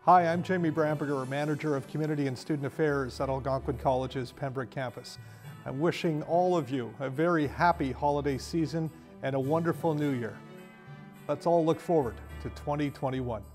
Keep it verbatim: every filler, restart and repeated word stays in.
Hi, I'm Jamie Bramburger, Manager of Community and Student Affairs at Algonquin College's Pembroke Campus. I'm wishing all of you a very happy holiday season and a wonderful new year. Let's all look forward to twenty twenty-one.